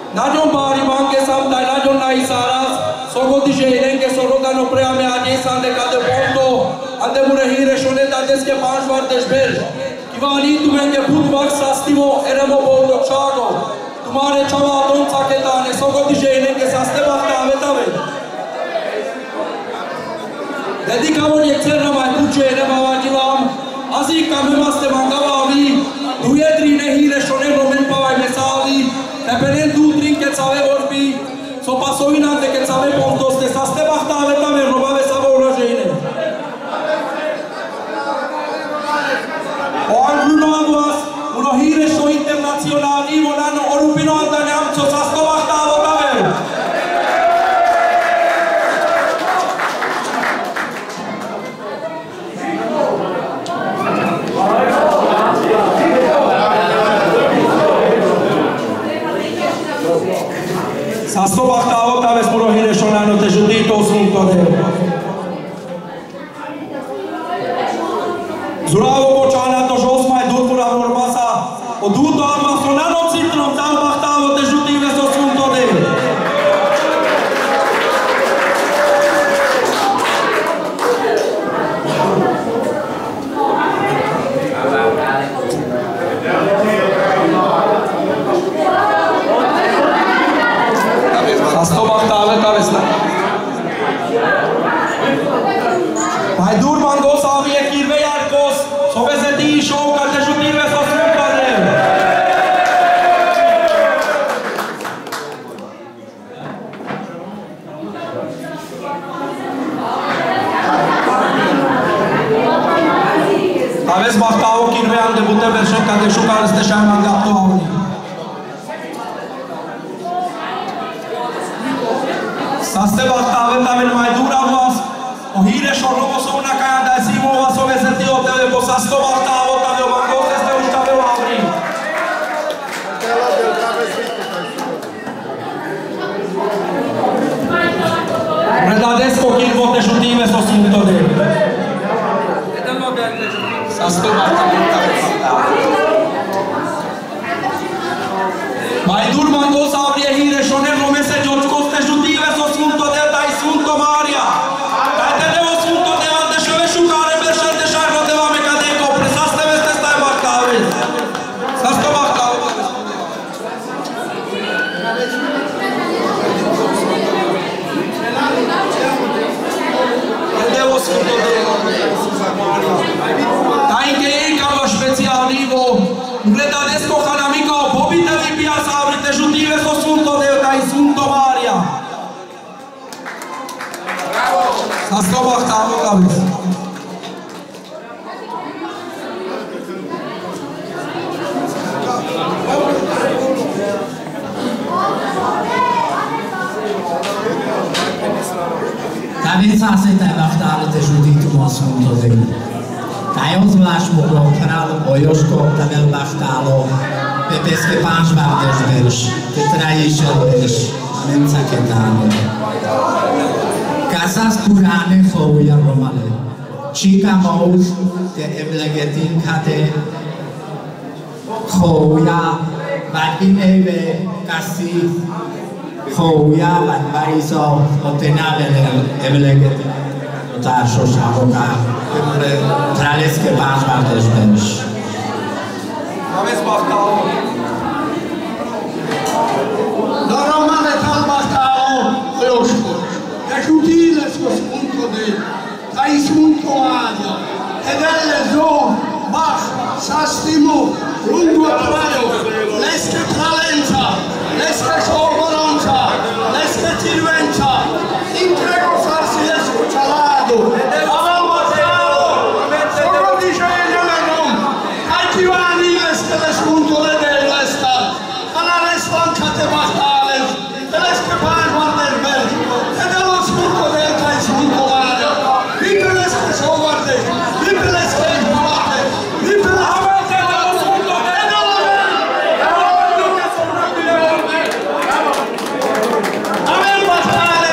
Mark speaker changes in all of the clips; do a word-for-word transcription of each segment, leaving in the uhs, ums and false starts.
Speaker 1: Najon bari bange samtai najon nai saras sogoti sheirenge sorogano preame aje sande kade bondo ande mure hire shone dadeske पांच बार देश बेल किवानी तुम्हें भूत बाग सास्तिमो एरमो बोलो चागो तुम्हारे छवा दोन साकेता ने सगोती शेरेंगे सास्ते बागता आवे तवे यदि कामों एक्सेल ना माय पूछे ने बाबाजी वाम असी कामे मास्ते मांगावा अभी दुये त्री ने हीरे शोने रोमेन पावाई में सावी नेपने दू त्री के सावे और भी सो पासोवी ना दे के सावे पोंदोस ने सास्ते बागता आवे तवे रोबावे सावे उड़ा शेने और Bruno Aguas, uno hire show internazionali, volano orupino andane amco sasto bakta avotave. Sasto bakta avotave, uno hire show nano te giudito sunto de. Zuravo bočana to žosma je dutpura vorbasa o duto armasonano citrom tam bahtavo te žutive so sunto de. Sasto bahtave kavesna. Vai dur mango savi e kirve yarkos sovese ti show ka te jutive so sunto de. Aveți bahtavo kirve ande bute version ka te shukar ste shaman gapto avni. Saste bahtave tamen mai dur avas o hire shorovo so una kaya da simo va so vese ti o te po sasto bahtavo tave o mango este ustave o avri. Redadesco kirvo te jutive so sunto de. Sasto bahtavo tave mai dur mango sa avri hire shone rome se George Coste jutive so sunto de dai sunto Maria. Dai che ei calo specialivo Redadesco canamico Bobite vi pia savri te jutive so sunto de dai sunto Maria. Sasto bahtavo kavis.
Speaker 2: Kavis asete bahtavo te judito mo sunto de. Kaj ozvlášť mu král Ojoško tavel bahtalo pepeske páns várdes vers, te traješel vers, menca ketáne. Casas purane fouja romale, čika mous te emlegetin kate, fouja vadin eve kasi, fouja vad bariso otenave emlegetin. Társos avoká, tráleszke pásvártesben is.
Speaker 1: Aveți bahtalo.
Speaker 3: La romane tal bahtalo, Ojoško. E giudile so spunto de, dai spunto aria, e delle zo, bach, sastimo, lungo traio, lesche tralenza, lesche sorbolonza, lesche tirvenza, intrego farsi lesco cialado, aval bahtalo, solo dice ne non, ai tivani lesche le spunto de de lesta, ana lespancate bahtales, e lesche pan guarder bel, e dello spunto de dai spunto aria, vipe lesche so guarde, vipe lesche impavate, vipe lesche dello spunto de dello bel, e voglio che sono rapide orme, amen bahtale,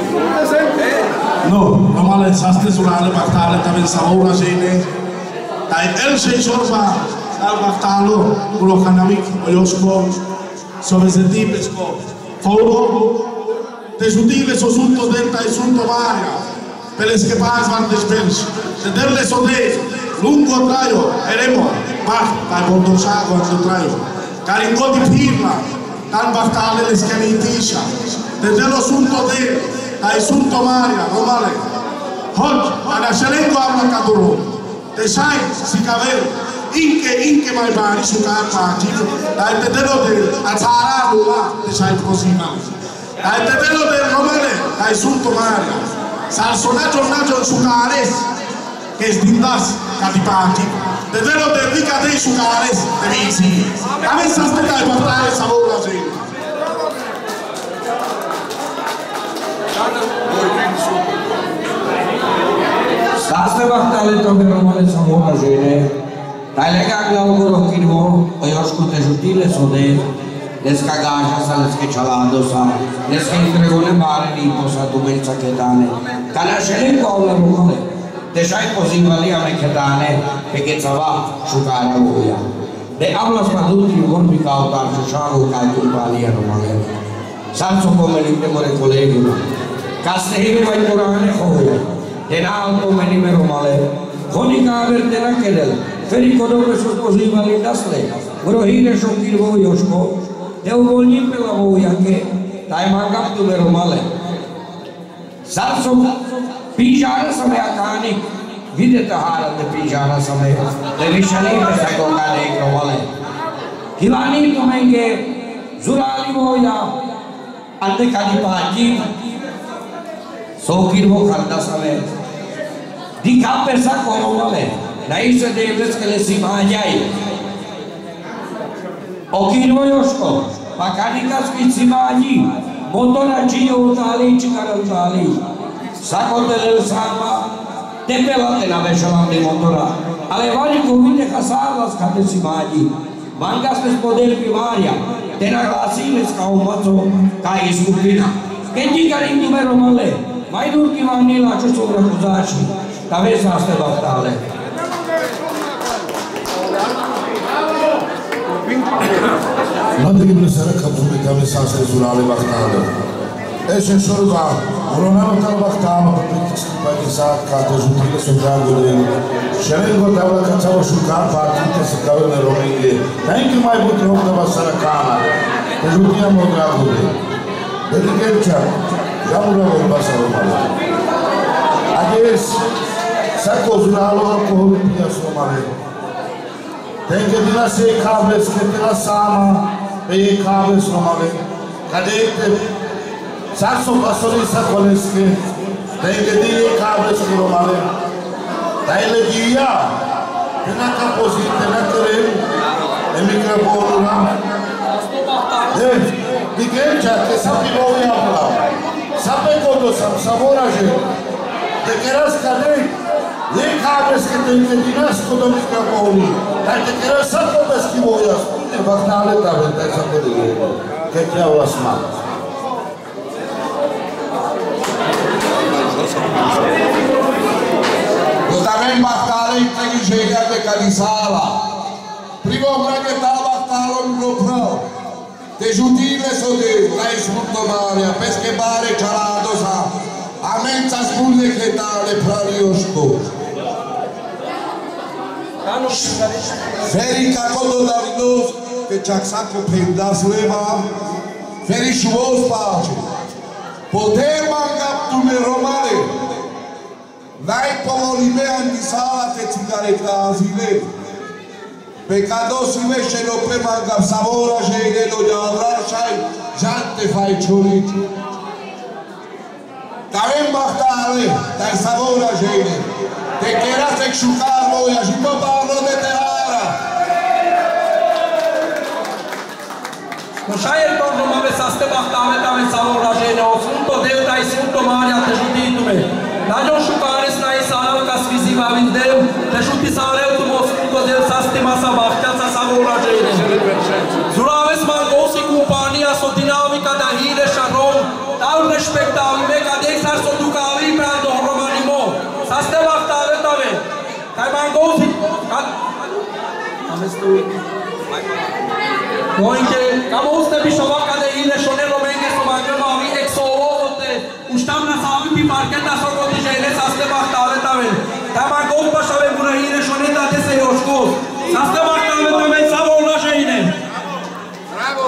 Speaker 4: No, romale saste surale bahtale tamen savora sheine Dai el sei sorba al baftalo, ulo kanamik oyosko, sovezetipesco, foro, te sutile sosunto delta e sunto varia, per le skepas van de spels, te derle sode, lungo traio, eremo, bach, dai bondosago anto traio, caringoti pirla, dan baftale le skenitisha, te dello sunto de, dai sunto varia, romale, hot, ana shelengo amla kaduro, te sai, si cavel, inke inke mai bari su carta tipo dai te dello de azara lula te sai prosima dai te dello de romale dai sunto maria sal sonaggio naggio su cares che sdindas catipati te dello de rica dei su cares te vici a me sa aspettai parlare savora gente
Speaker 1: Saste bahtale to romale savora gente Dai lega glaugoro kirvo, oyoshko te jutile sode, les kagaja sa les ke chalado sa, les ke entregone mare lipo sa tu mensa ketane. Kana shelen ko la romale. Te shai pozivali ame ketane, pe ke tsava shukara goya. De hablas maduti gon mi kautar shushago kai kumpali romale. Sanso pomelite more colegi. Kaste hive vai korane hoya. De na auto menime romale. Konika averte na kedel. Feri kodove sus pozivali dasle, vrohire šokirvo Joško, te uvolní pelavou jaké, taj mangap tu veromale. Sad som pížára same akáni, videte hárate pížára same, te vyšaníme sa kokane kromale. Kilani tu menge, zurali voja, ante kadipáti, sokirvo karda same, dikha persa koromale. Naí se devres que le simajai. Okirvo Joško, pakanikas ki simaji, motora čijo utali čikaratali. Sakotelel sama, tepelate na vešalandi motora. Ale vali kovite kasarlas kate simaji. Mangas les poder primaria, te naglasines kao maco, kai skupina. Kendi karim numero male, majdur ki vanila čo sobra kuzaši. Tave saste baftale.
Speaker 5: Mandribile sera kapsuli kame sase zurale baktalo. Eşe sorba, Ronaldo tal baktalo, pekis pagi saat kate zutile sodrago de. Şerengo tavla kaçava şukar partite se kavene romenge. Thank you my but rokta basara kana. Tezutia modrago de. Dedi gerça, jamura vol basara mala. Ades sako zuralo ko pia somale. Tem que dizer se cabeça que te la sama, e cabeça no male. Cadê te? Sasso passou isso coleske. Tem que dizer cabeça no male. Daí le dia, tem na capozinha, tem na querer, e microfone lá. Eh, ninguém já que sabe o que é falar. Sabe quando sabe sabor a gente. Te queres cadê? Le cabeça que tem que dizer quando microfone. Dai te quiero saco pesquivoyas, e baktale tabenta esa podigero. Que te hablas mal.
Speaker 6: Lo tamen baktale integi želja de kadisala. Primo brage ta baktalo mropro. Te jutile sode, dai spunto maria, pesche bare ciarado sa. Amenza spunne cletale prarioško. Feri kakodo Davidos, que čaksako pendas leva, feri šuvos pače. Poder mangap tu me romale, dai povolime antisala te cigareta azile. Pecados si veše lo pre mangap savora žene do javrašaj, žante faj čoriti. Tavem bahtale, dai savora žene. Te queras exucar voy a Jimbo Pablo de Tehara.
Speaker 1: No šajer torno mame saste bahtale tame savora žene, osunto delta i sunto maria te žutitume. Dađo šukaris na isanav kas viziva vindem, te žuti sarel tu osunto del saste masa bahtaca savora žene. Zuraves mangosi kumpanija so dinamika da hire šarom, tal respektavi meka deksar so dukavi prando romanimo. Saste bahtale tame. Kaj mangosi, kad Moinke, kamo uste bišovaka de ide šonelo menge su manjeno avi ekso ovote. Uštam na sami pi parketa sogoti žene saste bahtave tave. Tama god pašave gura ide šoneta te se joško. Saste bahtave tave sa volna žene.
Speaker 6: Bravo!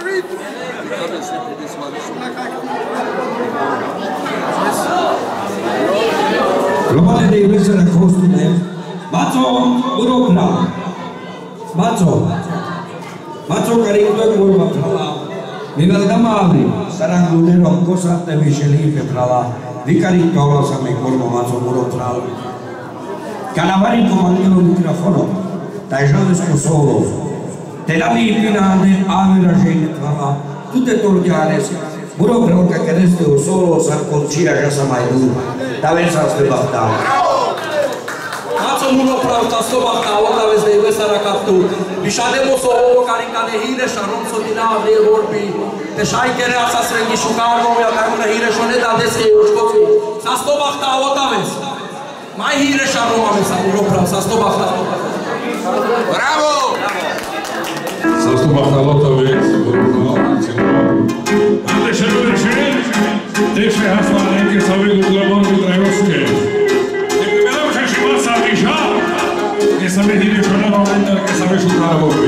Speaker 7: Romane de Iglesia de Costume, Macho Uropra, Macho, Macho Carito e Curva Prala, Viva da Mavri, saranno un ronco sante Michelin Prala, di Carito la Same Corvo Macho Uropra. Calavari comandino il microfono, dai giorni solo, te la vipina de ave la gente Prala, tutte tordiare, Uropra che resta solo Sarconcia Casa Maidu. David saste bahtalo.
Speaker 1: Macho mulo pravta sto bahtalo David de Iglesia ra kaptu. Bishade mo so karinka de hire sharon so dina de vorbi. Te shai kere asas rengi shukar no ya kamuna hire shone dades ke ushkoti. Sasto bahtalo David. Mai hire sharon ame sa mulo prav sasto bahtalo.
Speaker 6: Bravo!
Speaker 8: Sasto bahtalo David. Ante shelo shel. Deixa a falar que sabe do glamor do Dragosque. E primeiro já chegou a saber já. Que sabe de chorar ao momento que sabe chutar a boca.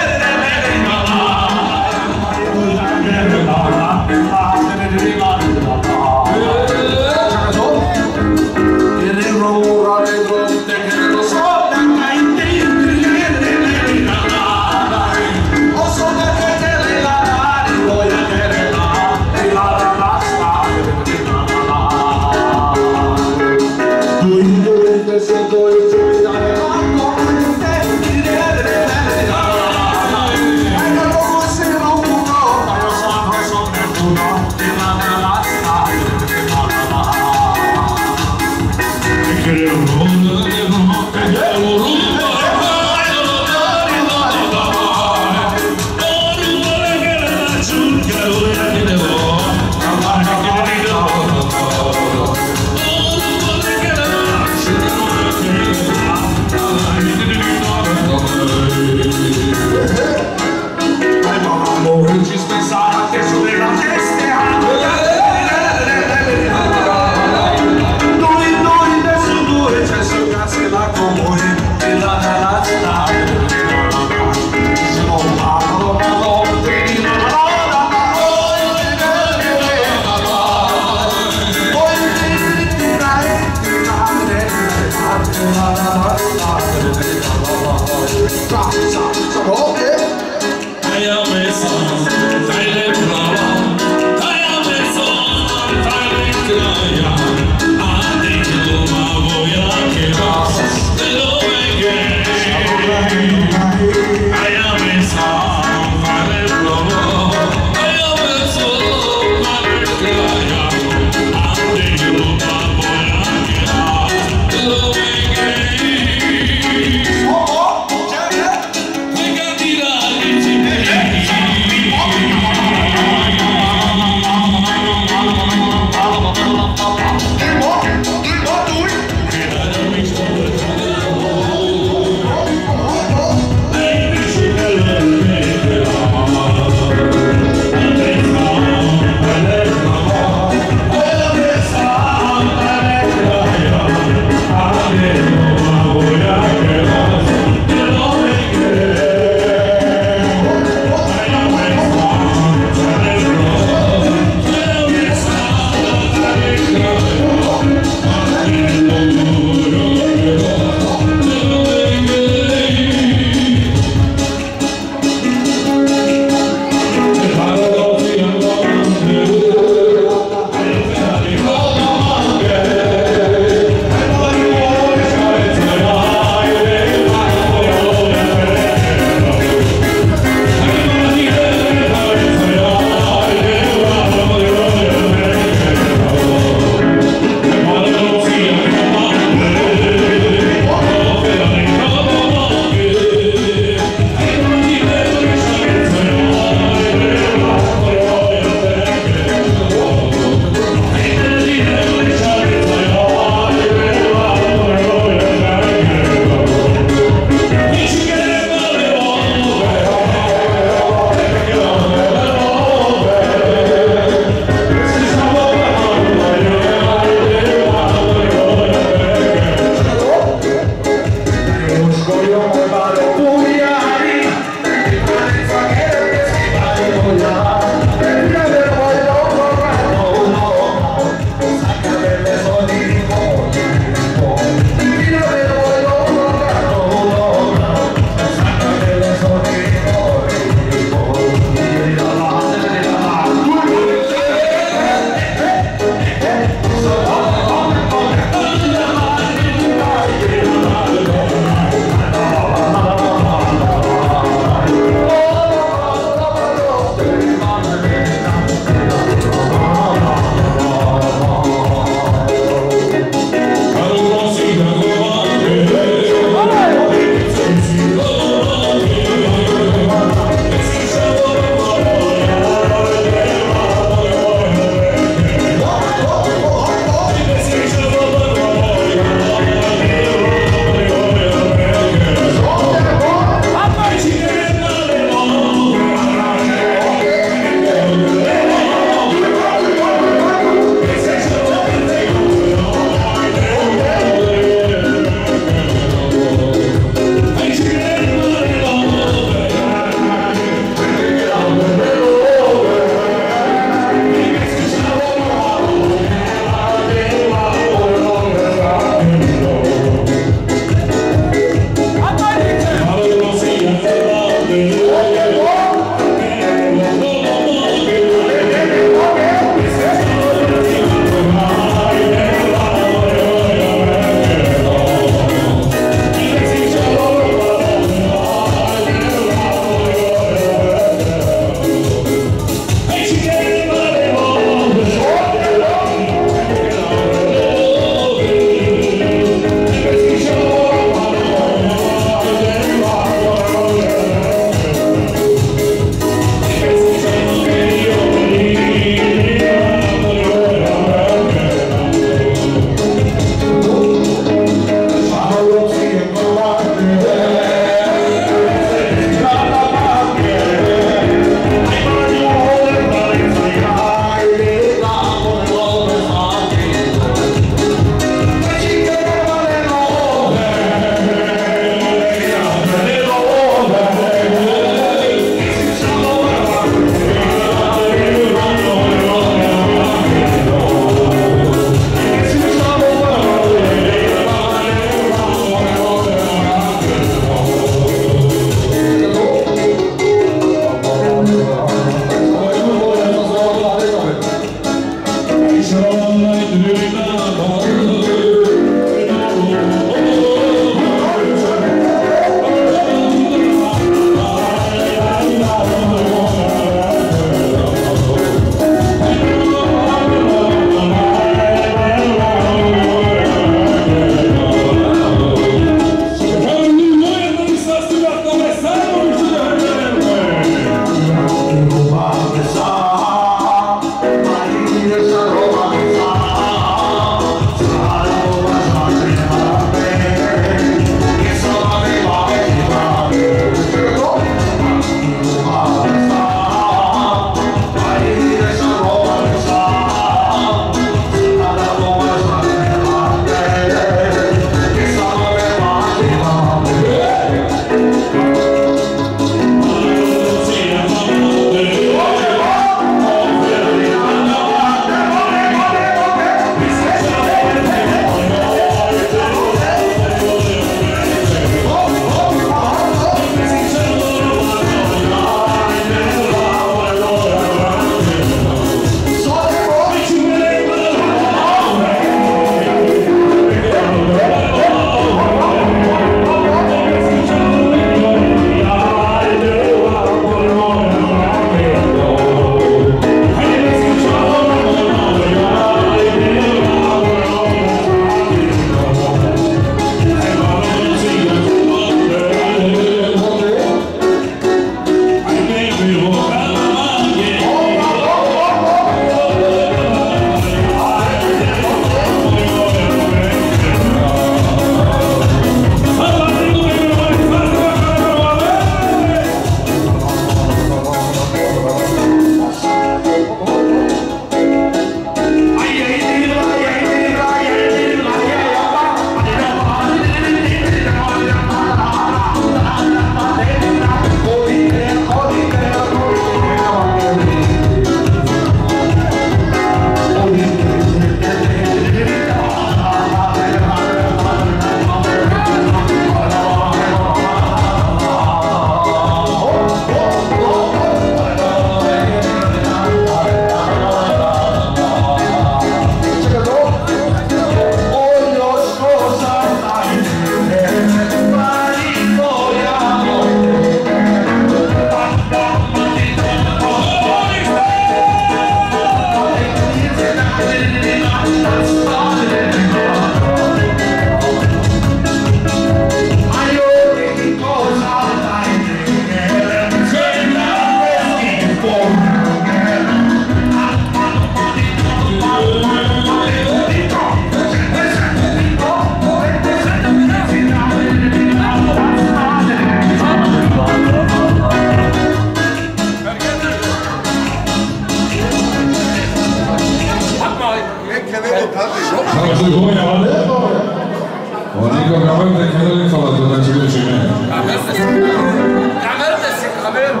Speaker 8: Saluti voi, Ale. Onico Gabriele che non fa la tua ci dice me.
Speaker 1: Gabriele si Gabriele.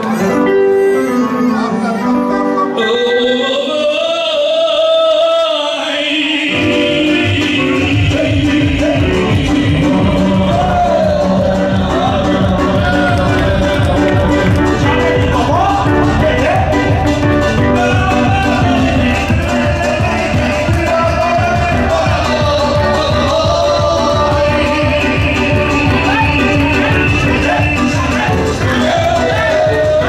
Speaker 6: Yeah.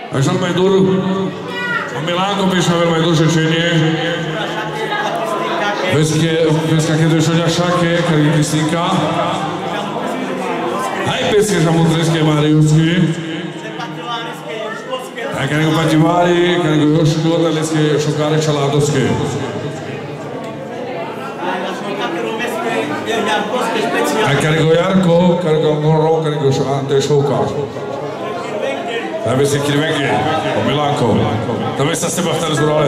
Speaker 8: Așa mai dur. Milanko piše veľmi dožečenie. Peska keď došla šake, keď je Kristinka. Aj peske žamudreské Mariusky. Aj keď je Pativári, keď je Joško, talické šokáre Čaládovské. Aj keď je Jarko, keď je Moro, keď je Ante Šouka. Tam si Kirvenke, o Milanko. Tam sa s teba chteli zbrali.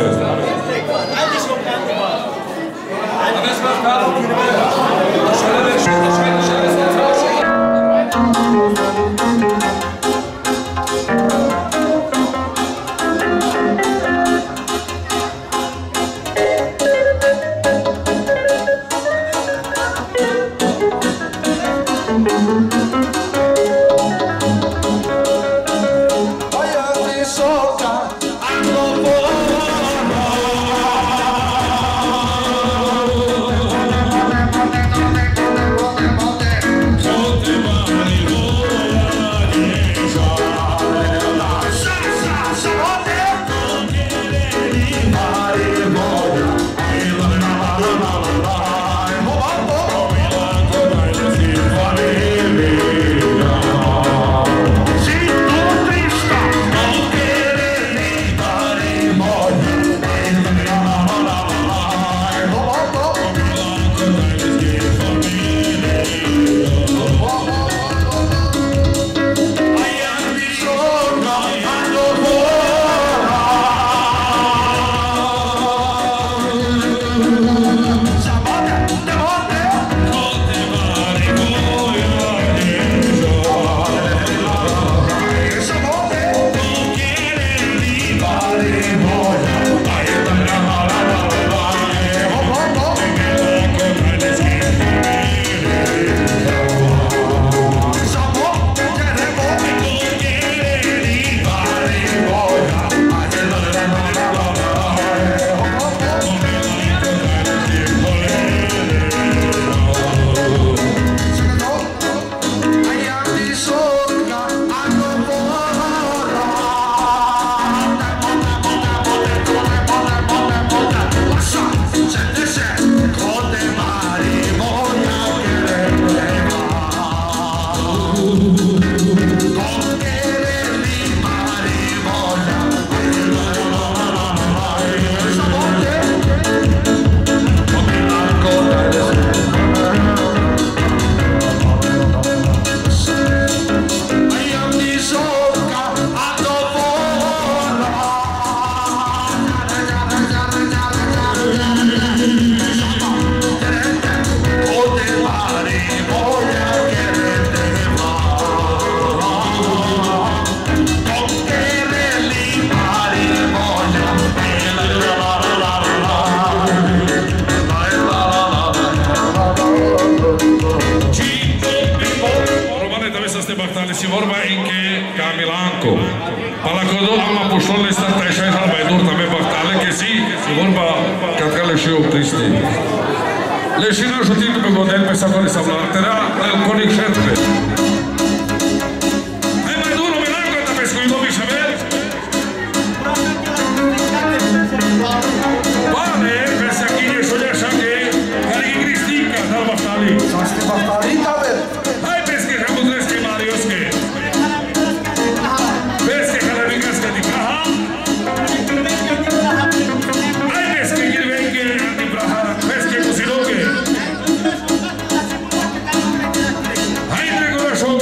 Speaker 9: Leșina jutit pe model pe sacole sau la altera, el conic șerpe. Hai mai dur, Milanko, ta pe scuido Mișabel? Bane, pe sachine șole așa că care e Cristinca, dar baftali.
Speaker 6: Să te baftali, tabe?
Speaker 9: Hai pesche, jamudresche, mariosche. Pesche, halabigasca di Praha. Hai pesche, Kirvenke, di Praha. Pesche, Musiloke. Hai, Gregora, șoc.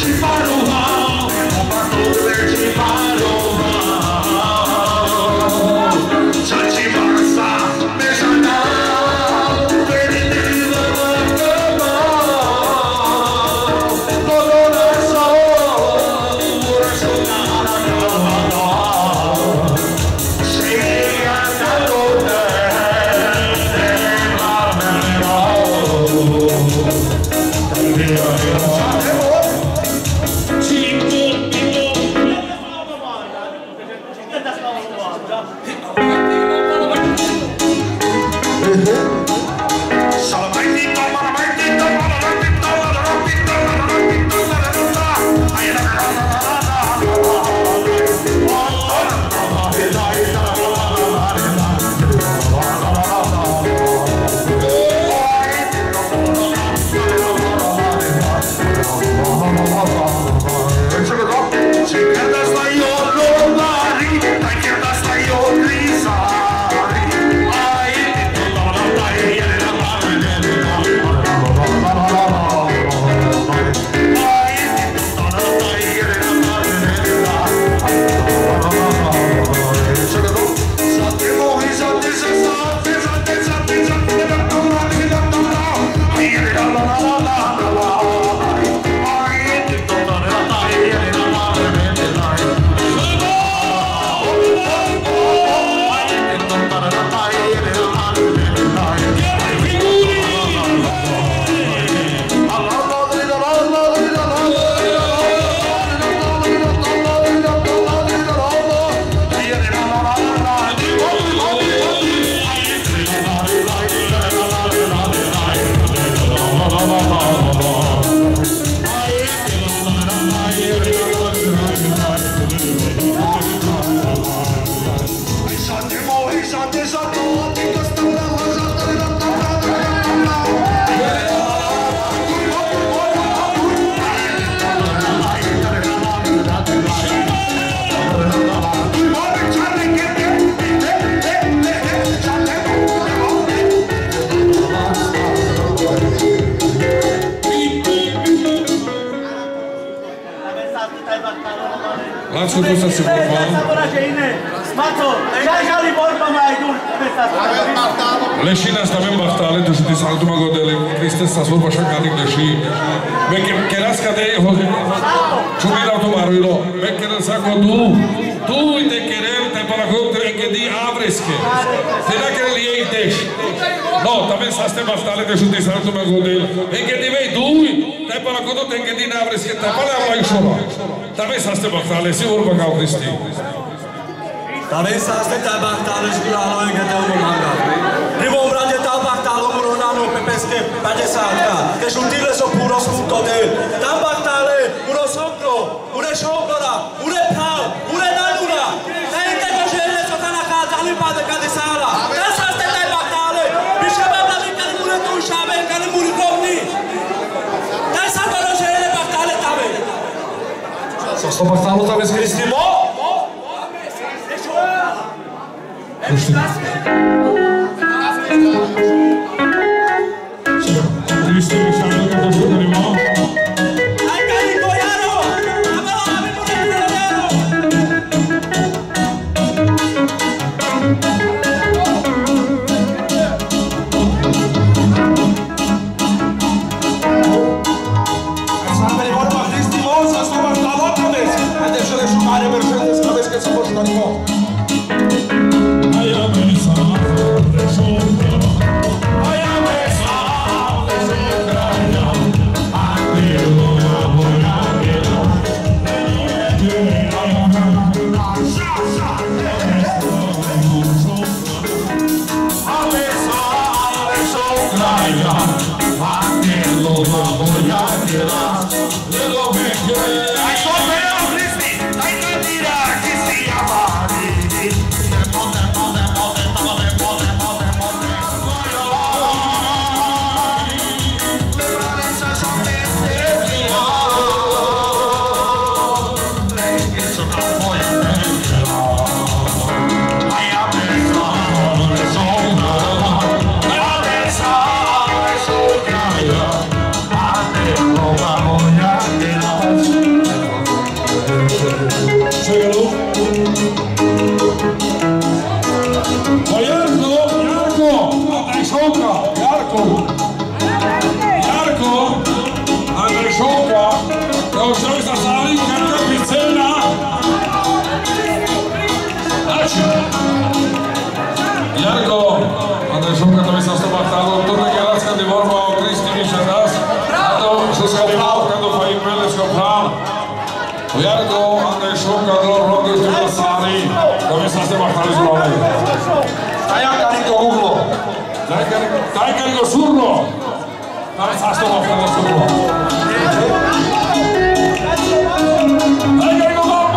Speaker 8: Lațul cum să se vorba? Leșina asta avem bahtale, deci de saltul mă godele, Criste s-a vorba așa ca nici deși Bechereasca de ei, ciumit automaruilo, Becherel saco tu, tu te querel, te para contra en que di abresque, te da querel ei teș. No, também s-a ste bahtale, deci de saltul mă godele, en que di vei tu, te para contra en que di abresque, te para la ișora. Também s-a ste bahtale, si vorba ca Cristi.
Speaker 1: Também s-a ste ta bahtale, și la noi că te omul manga. Primo branje ta bahtale, moronano pe pesche, pe de salta. Deci utile so puro spunto de. Ta bahtale, uno sopro, une sciopera, une pau, une nanura. E inte che scelle so kana casa ali pade ca de sala. Ta s-a ste ta bahtale. Bishaba bali ca de mure tu shabe ca de muri komni. Ta s-a balo scelle bahtale tabe.
Speaker 8: Sto bahtalo tabe Cristimo? Cristi mi sa che da giù di mo.
Speaker 1: Ai cari boiaro! Amalo ave pure boiaro! Sempre vorba Cristi mo, sa sto bahtalo tabe. Adesso le sciumare per Mercedes tabe che si porta di mo.
Speaker 6: Vamos a
Speaker 8: questa sala, canta pizzella. Jarko, Andrej Šumka, to by sa s tobou stalo, toto je Galacka Divorba o Kristi Mišetas, a to sa skalival, kada fajn Beleskov plán. Jarko, Andrej Šumka, dlho roky v tejto sáli, to by sa s tebou stali zrovnej. Tajkari go uglo, tajkari go surno, to by sa s tebou stali surno. Tajkari go bambo!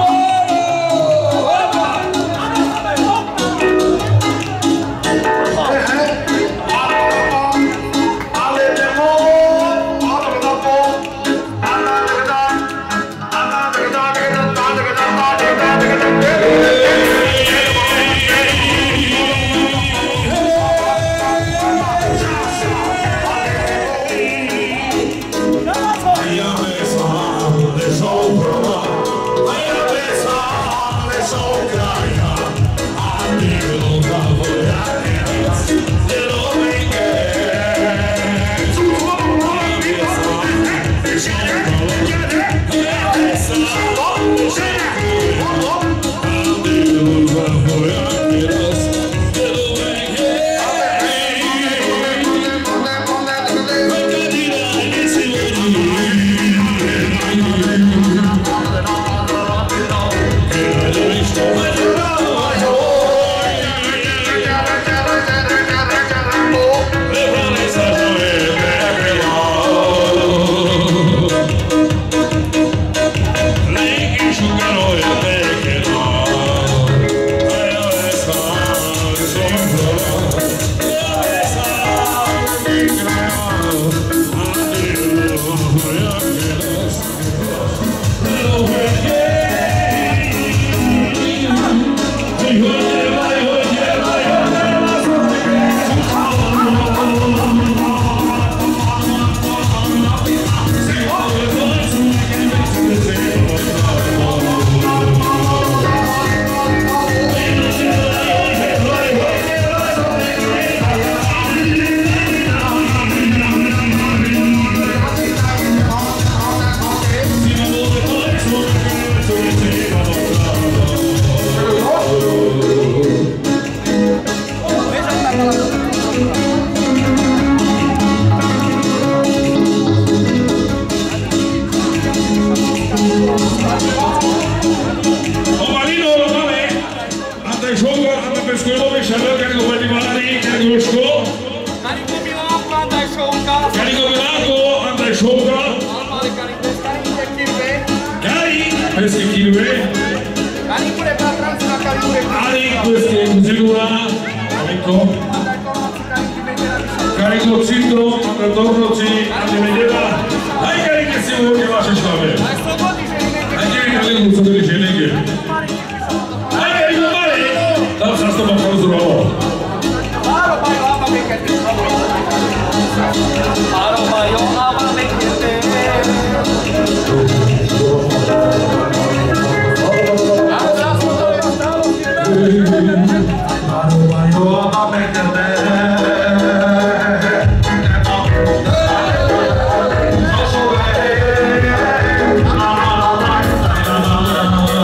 Speaker 10: Thank you.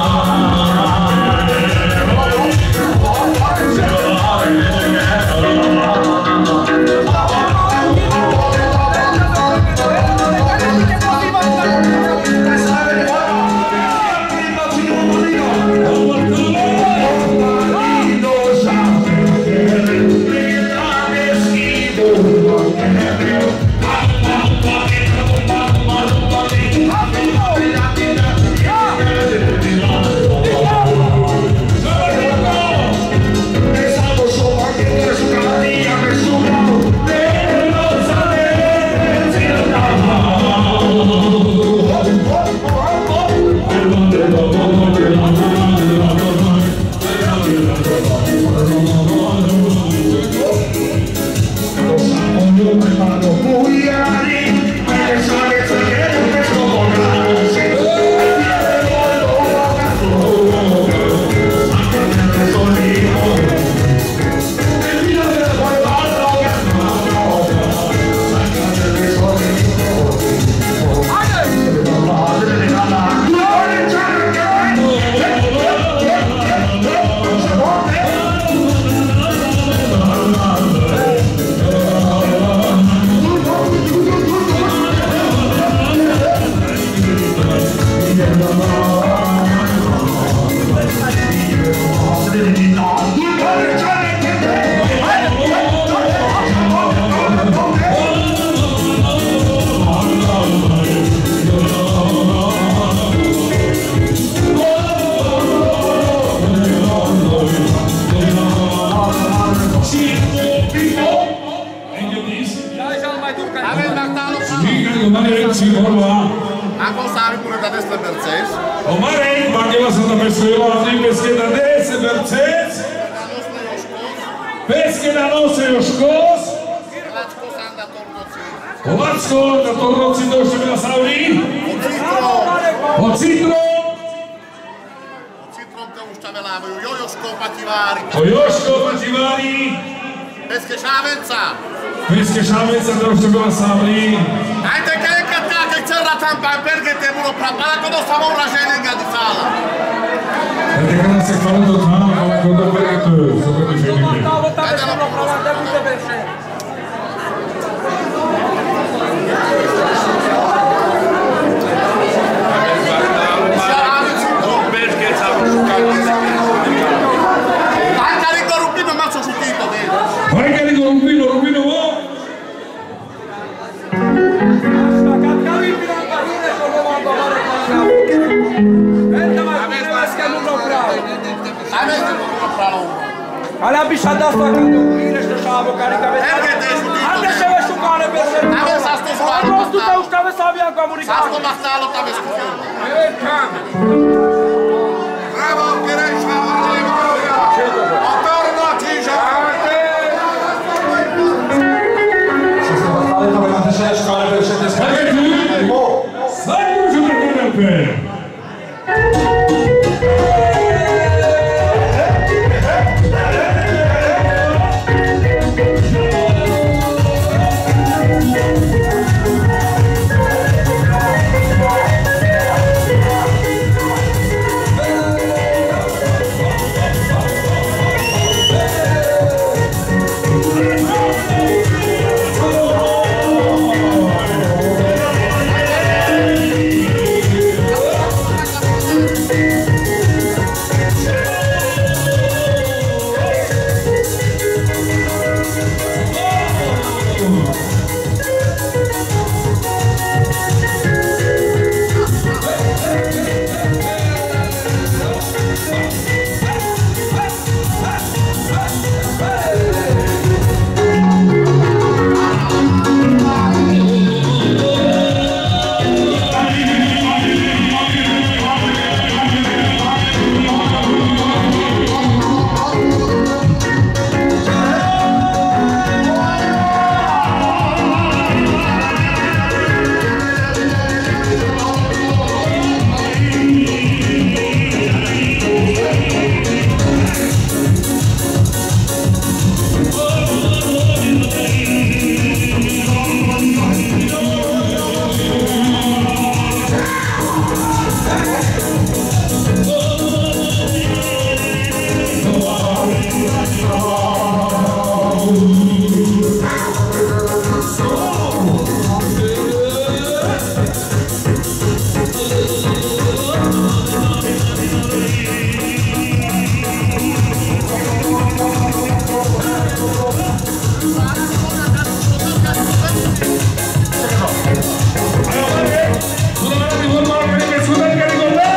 Speaker 10: Acum sabe por da desta Mercedes.
Speaker 8: O Marek, Magela Santa Pessoa, ali pesquisa desse Mercedes. Pesquisa nossa e os cos. Polacko na Tornoci došli na Sauri. O Citro.
Speaker 10: O Citrom te už čavelávaju Jojoško Pativári.
Speaker 8: O Joško Pativári.
Speaker 10: Peske Šavenca.
Speaker 8: Peske Šavenca došli na Sauri.
Speaker 10: Ajde kad kak cera tam pergete bulo prapala kod samo uraženega di sala.
Speaker 8: Ajde kada se hvala do tamo kod pergete so kod ženega.
Speaker 1: Ajde no prava da bude beše. Alea bișada asta că irește șavo care că vezi. Ande se vezi cu care vezi.
Speaker 10: Aveți astăzi bani.
Speaker 1: Am rostul tău că vezi să avea cu amurica.
Speaker 10: Asta bastalo ta vezi cu film.
Speaker 1: E cam.
Speaker 10: Bravo, Chirej, bravo, Legoria. Otorno Čiža.
Speaker 8: Și se va stare pe la tășești care vezi de spaghetti. Să nu jucă cu pe. Sudah,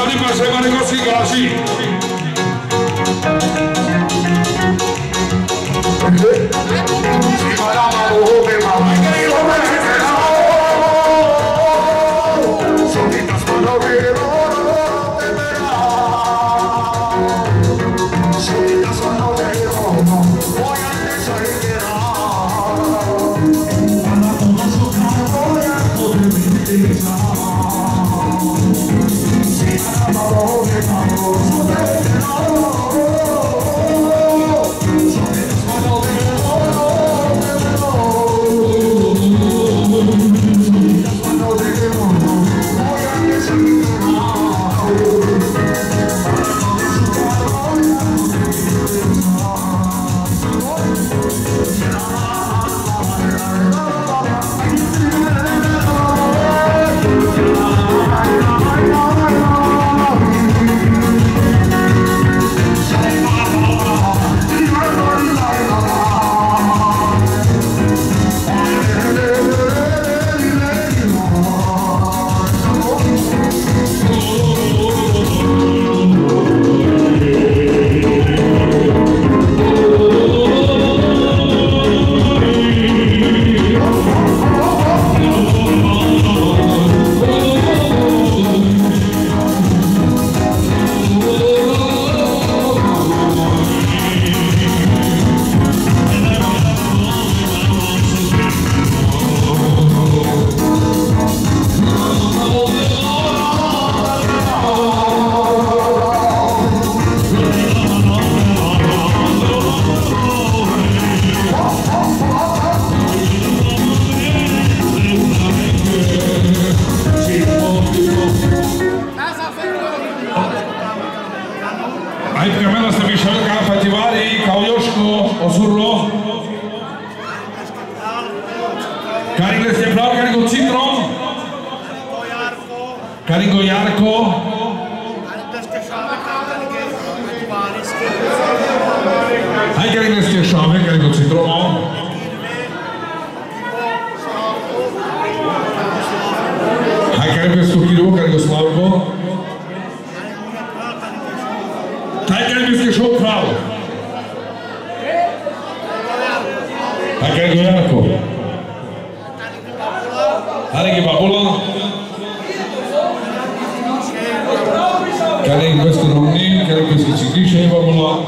Speaker 8: Sadi ma se mane così così. Carico Jarko. Hai Carico Šave, Carico Citrono. Hai Carico Stukiru, Carico Slavko. Hai Carico Šopral. Hai Carico Jarko. Hai Babula. Care questo non è, care questo ci dice, va là.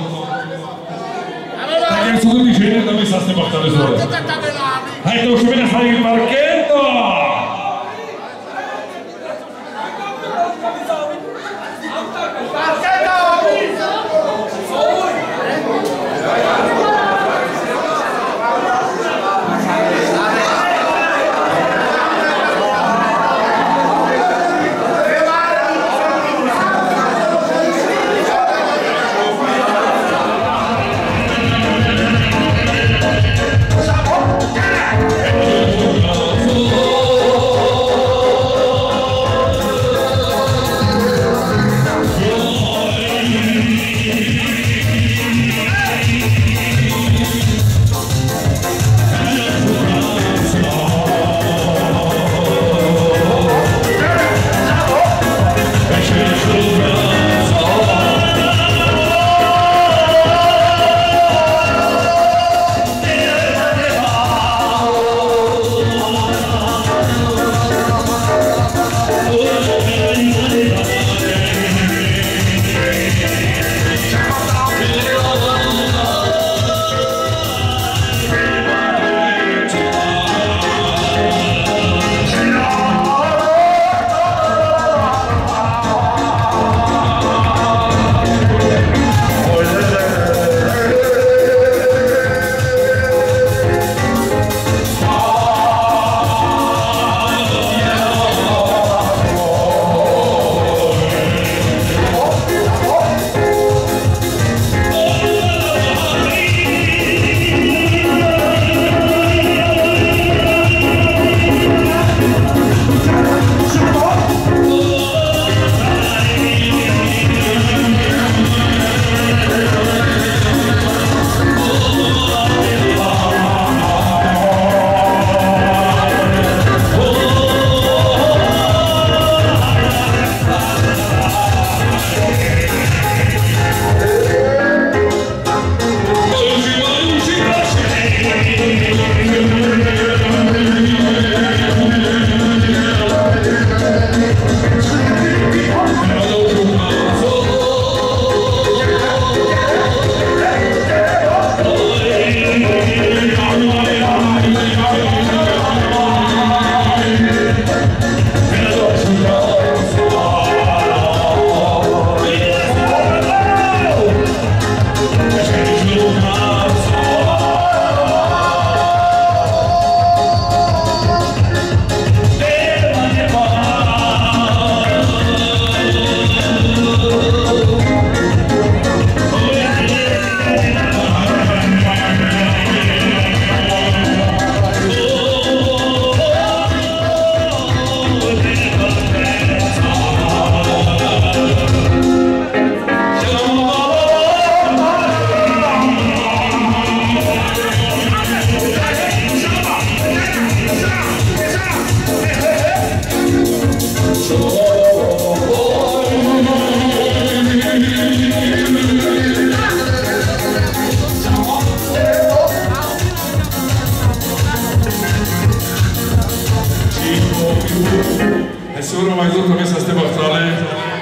Speaker 8: Perché su tutti c'è da me sta ste battaglie sole. Hai devo sapere fare il parchetto.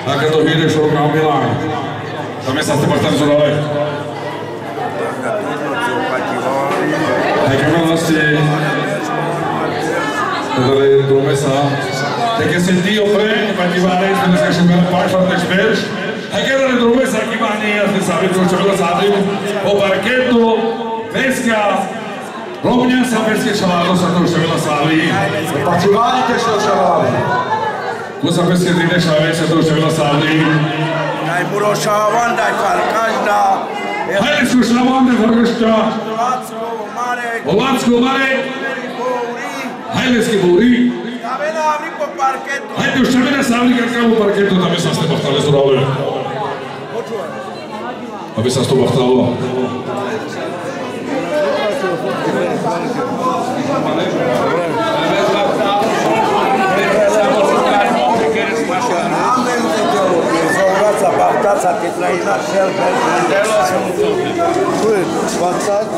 Speaker 8: Dacă to hire și rugam Milan. Dar mesa ste partali zurale. Hai că mi-am lăsat dole drumesa. De che sentio pre, pativare, spune să șugare pași foarte șperși. Hai că dole drumesa chi mani a sabe tu ce vă sabe. O parchetto, pesca. România să pesca șalalo să tu ce vă sabe.
Speaker 6: Pativare che șo șalalo.
Speaker 8: Cum să pesca tine șalalo să tu ce vă sabe.
Speaker 6: Dai buroșavan, dai farcașda.
Speaker 8: Haideți cu șlavande farcașda. Olanțcu, mare! Haideți că Bouri! Haideți să vine să avem că cam un parchetul, dar să ste bahtale zurale. Aby sa to bahtalo.
Speaker 6: Bachtața că trăina cel pe Păi, Bachtat.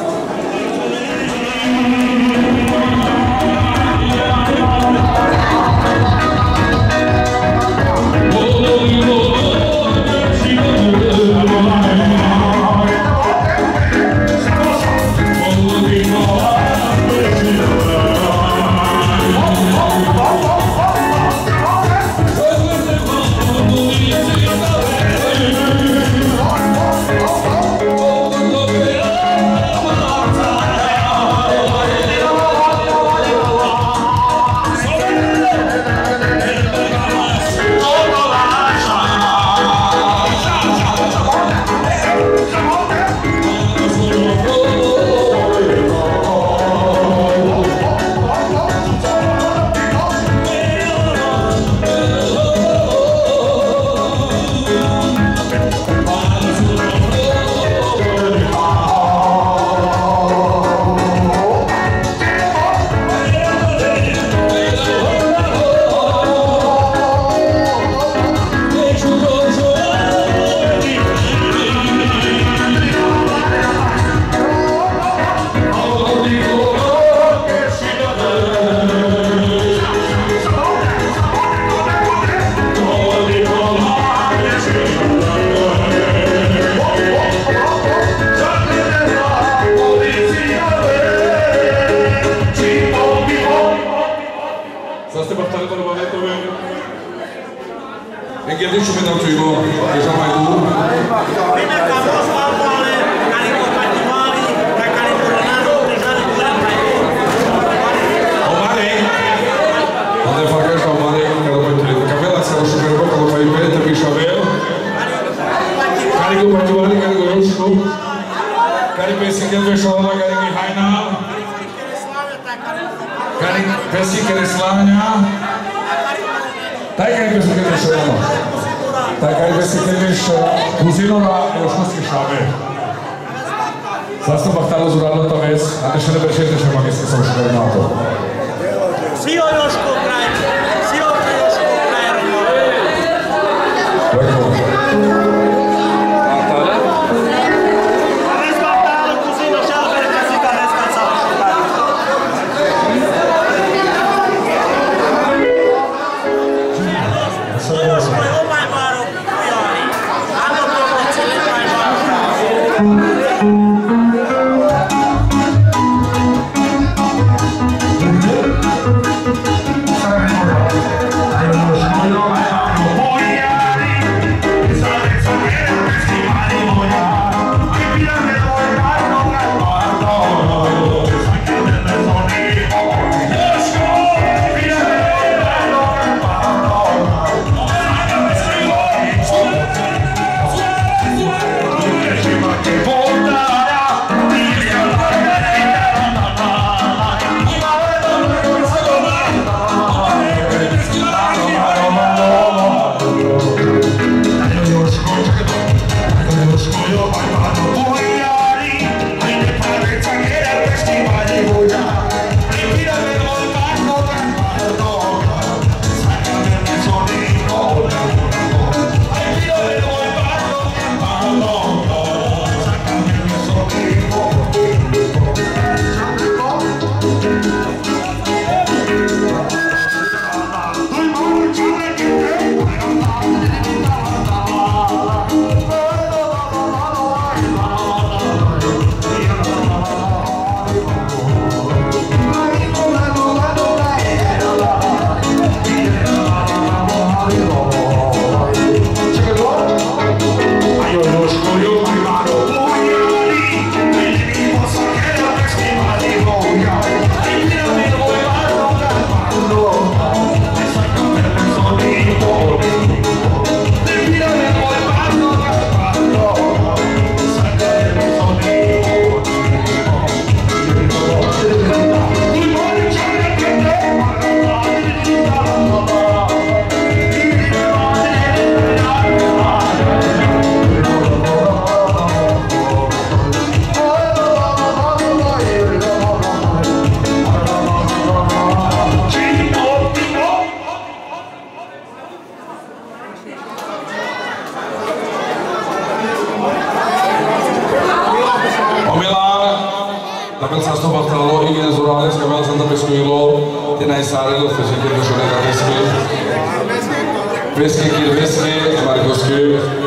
Speaker 8: Kabel sasto baktalo, igine zorales, kabel santa peskuilo, tenai sarelo, fezeke do shone da deske. Veske kir veske, Markoske.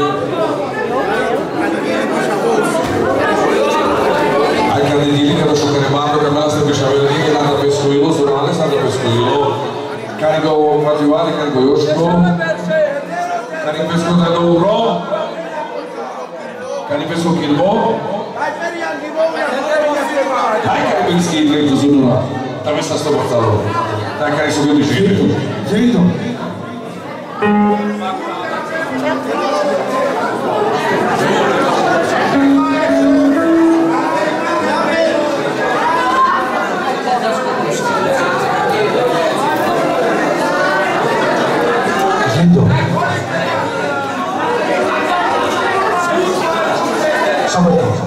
Speaker 8: Ai candidili che lo scioccherebando, kabel santa peskuilo, igine da peskuilo, zorales santa peskuilo. Carico Mativali, carico Yoshko. Carico pesco da Douro. Carico pesco Kilbo. Dai che pensi che il tuo non ha? Da me sta sto portalo. Dai che hai subito di giro. Giro. Giro. Sabato.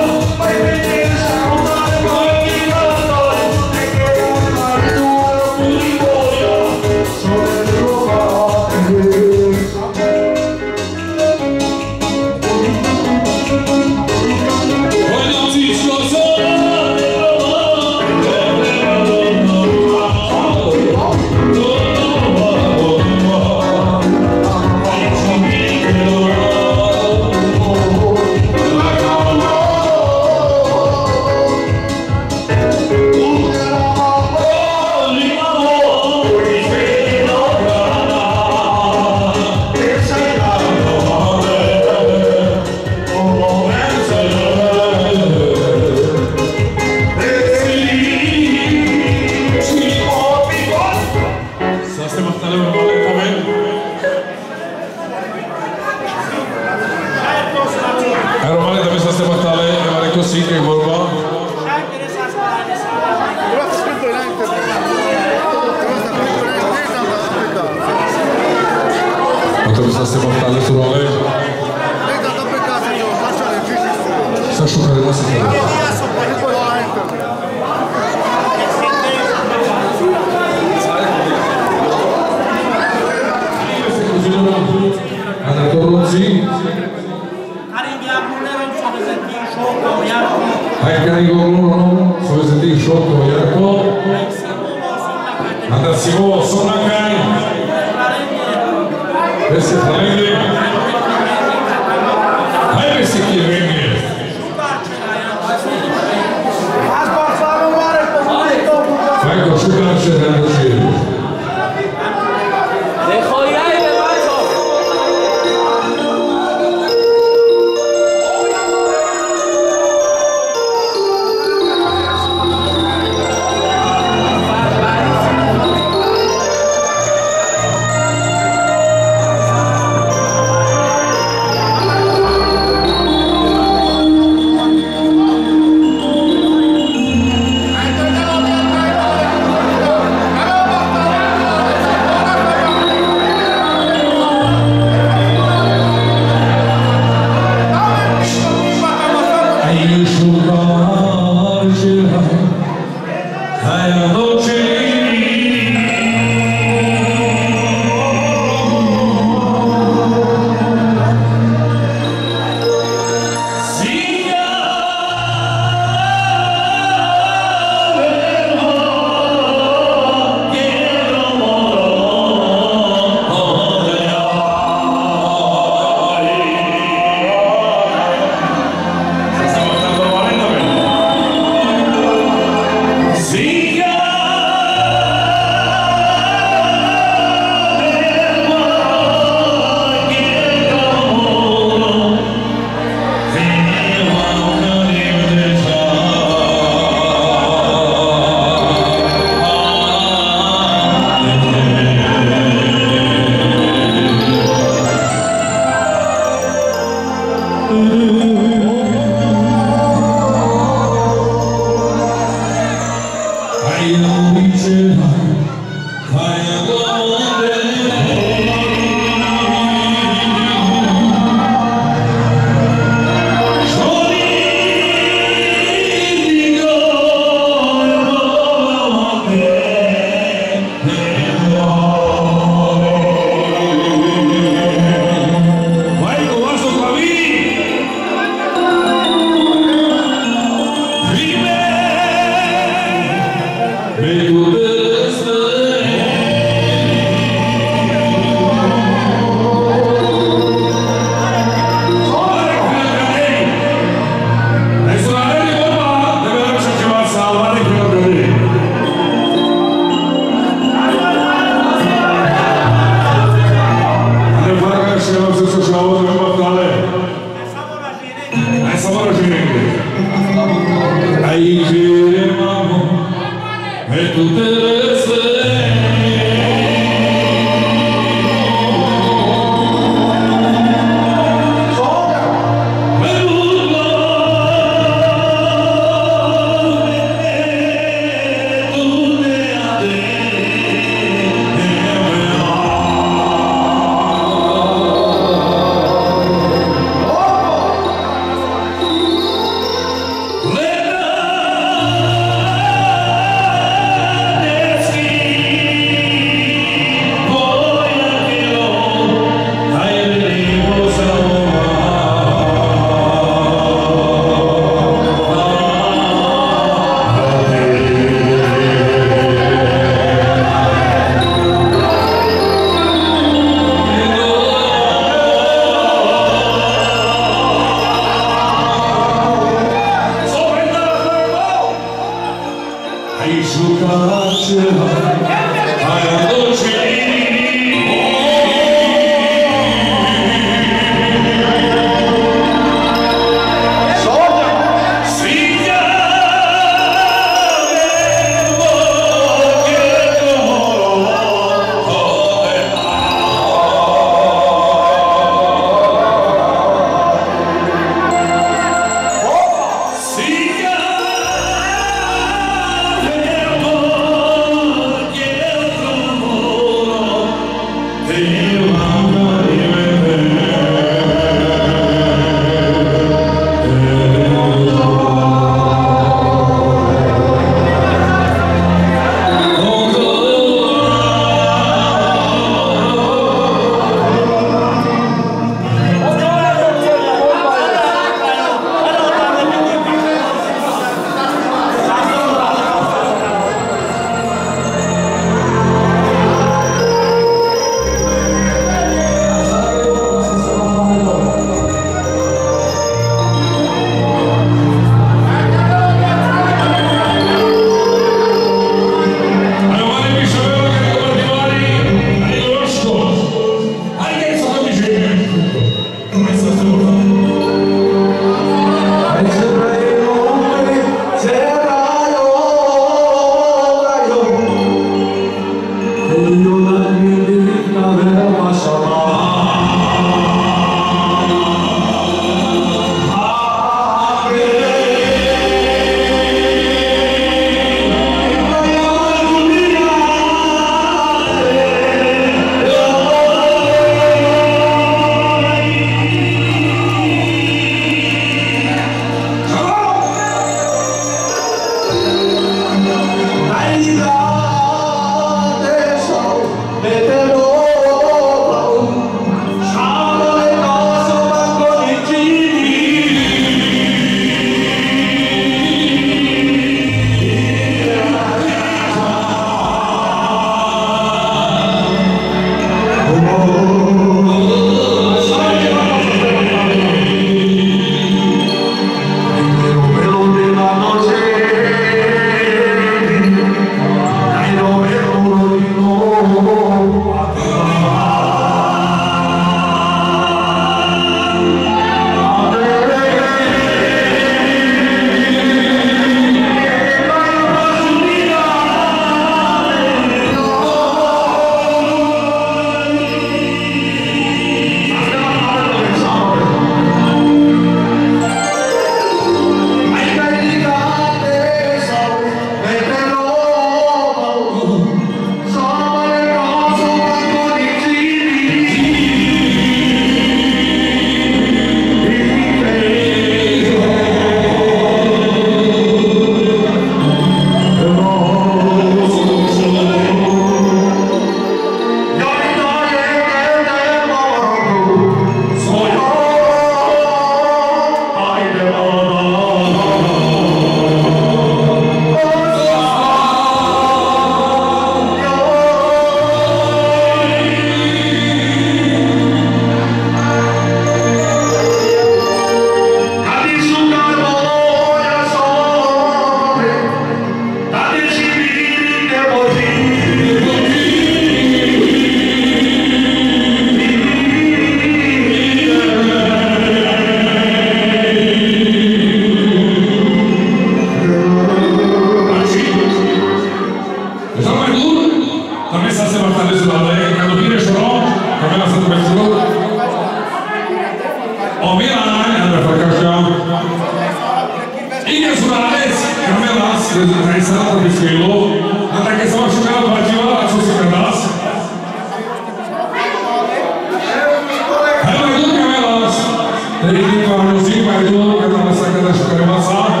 Speaker 8: Ridico a così, ma è duro che non sa che adesso che massa.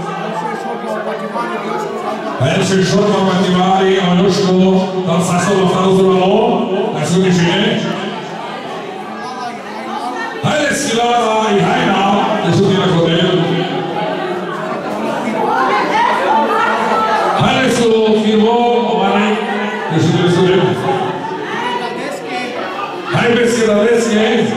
Speaker 8: Persze sorban Mativári, a Josko, tam Szászolva felhozoló, ez úgy is én. Hajlesz Kilára, i hajná, ez úgy nekodél. Hajlesz Ló, Firmó, Omani, ez úgy nekodél. Hajlesz Kilárecké,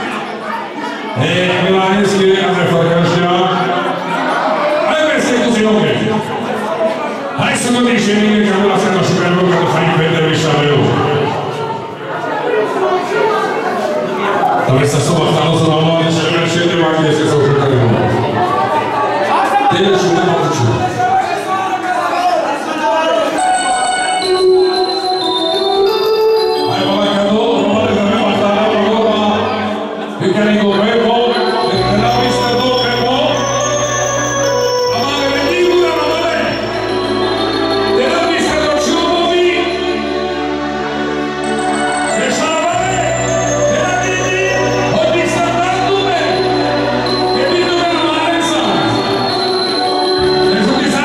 Speaker 8: Milánecké, Andrej Farkásja. Hajlesz Kuzióké. Hai sono dei scemi che hanno la sera super lunga da fare prendere il sciaglio. Dove sta sopra stanno sulla mano, c'è una scena ma anche se sono per carità. Deve subire molto ciò. Hai valacato, non vale da me battare la roba. Più carico Pepo, e la vista do Pepo. This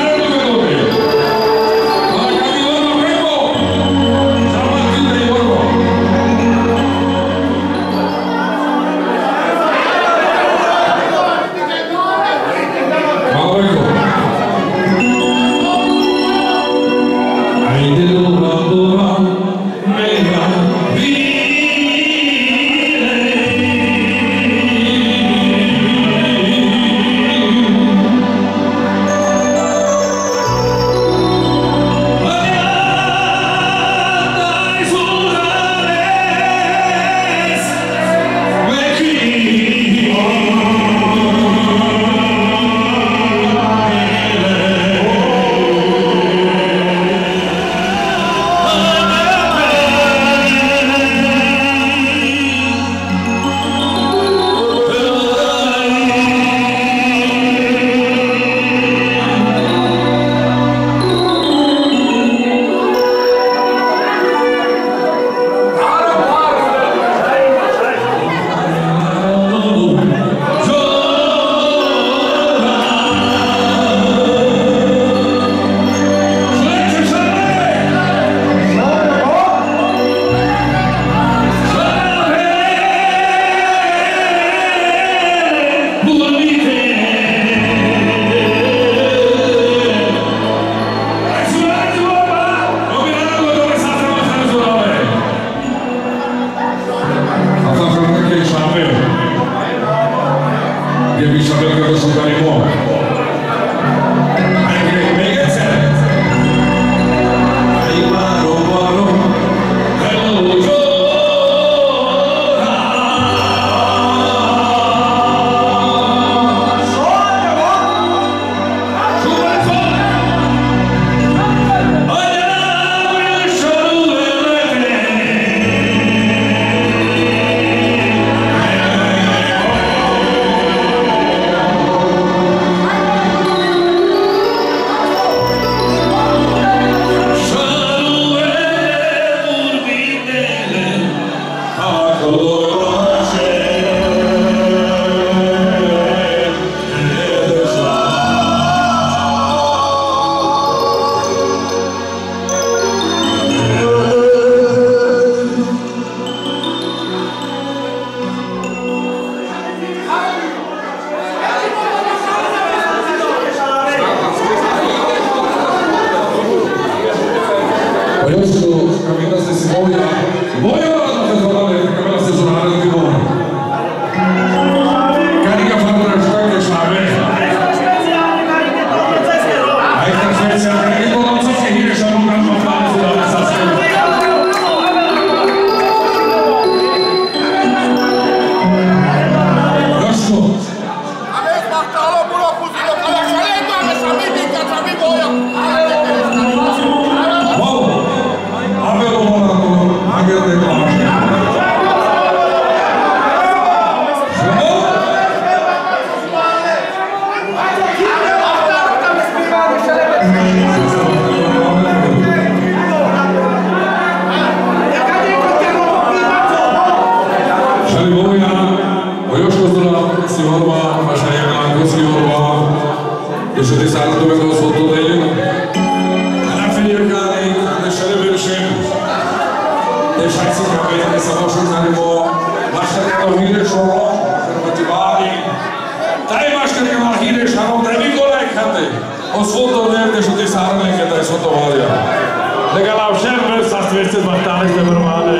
Speaker 8: vedete se posso saremo lasciare hire shoro motivati dai master che la hire shoro dai Nicola Kante o sotto verde su di sarne che dai sotto valia lega la sempre sta stesse battaglie per normale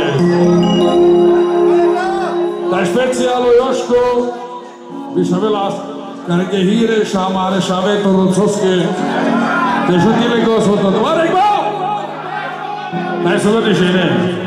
Speaker 8: dai speciale Joško Bishavelas करके हीरे शामारे शावे तो रोसोस्के देशों की लेको सोतो तुम्हारे को नहीं सुनो दिशेने